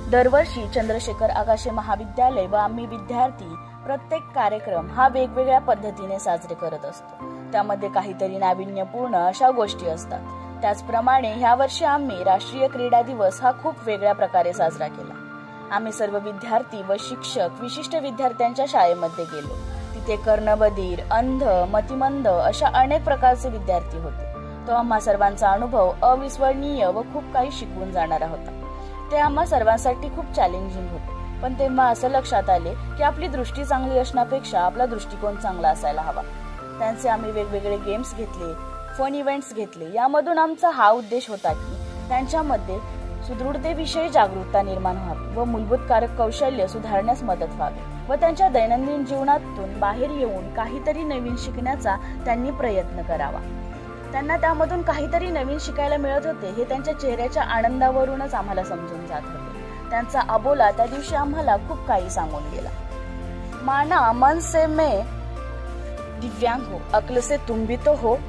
दरवर्षी चंद्रशेखर आगाशे महाविद्यालय व आम्ही विद्यार्थी प्रत्येक कार्यक्रम हा वेगवेगळ्या पद्धतीने साजरे करत असतो। त्यामध्ये काहीतरी नाविन्यपूर्ण अशा गोष्टी असतात। त्याचप्रमाणे ह्या वर्षी आम्ही राष्ट्रीय क्रीडा दिवस हा खूप वेगळ्या प्रकारे साजरा केला। आम्ही सर्व विद्यार्थी व शिक्षक विशिष्ट विद्यार्थ्यांच्या शाळेमध्ये गेलो। तिथे कर्णबधीर, अंध, मतिमंद अशा अनेक प्रकारचे विद्यार्थी होते। तो आम्हा सर्वांचा अनुभव अविस्मरणीय व खूप काही शिकवून जाणारा होता। ते आम्हा सर्वांसाठी खूप चॅलेंजिंग होते, पण तेव्हा असं लक्षात आले की आपली दृष्टी चांगली असण्यापेक्षा आपला दृष्टिकोन चांगला असायला हवा। त्यांचे आम्ही वेगवेगळे गेम्स घेतले, फन इव्हेंट्स घेतले। यामधून आमचा हा उद्देश होता की त्यांच्यामध्ये सुदृढतेविषयी जागरूकता निर्माण व्हावी व मूलभूत कौशल्य सुधारण्यास मदत व्हावी व त्यांच्या दैनंदिन जीवनातून बाहेर येऊन काहीतरी नवीन शिकण्याचा त्यांनी प्रयत्न करावा। त्यांना त्यामधून काहीतरी नवीन शिकायला मिळत होते हे त्यांच्या चेहऱ्याच्या आनंदावरूनच आम्हाला समजून जात होते। त्यांचा अबोला त्या दिवशी आम्हाला खूप काही सांगून गेला। माना मन से मैं दिव्यांग हो, अक्ल से तुम भी तो हो,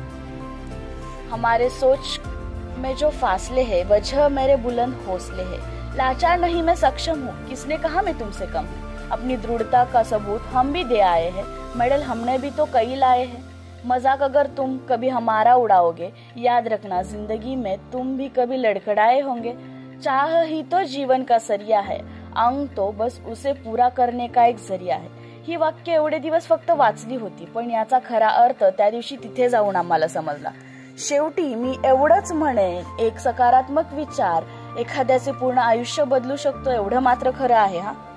हमारे सोच में जो फासले है वजह मेरे बुलंद हौसले है, लाचार नहीं मैं सक्षम हूँ, किसने कहा मैं तुमसे कम हूँ, अपनी दृढ़ता का सबूत हम भी दे आए हैं, मेडल हमने भी तो कई लाए हैं, मजाक अगर तुम कभी हमारा उड़ाओगे, याद रखना जिंदगी में तुम भी कभी लड़खड़ाए होंगे, चाह ही तो जीवन का सरिया है, अंग तो बस उसे पूरा करने का एक जरिया है। ही वाक्य एवढे दिवस फक्त वाचली होती, पण याचा खरा अर्थ त्या दिवशी तिथे जाऊन आम्हाला समजला। शेवटी मी एवढंच म्हणेन, एक सकारात्मक विचार एखाद्याचे पूर्ण आयुष्य बदलू शकतो एवढं मात्र खरं आहे हा।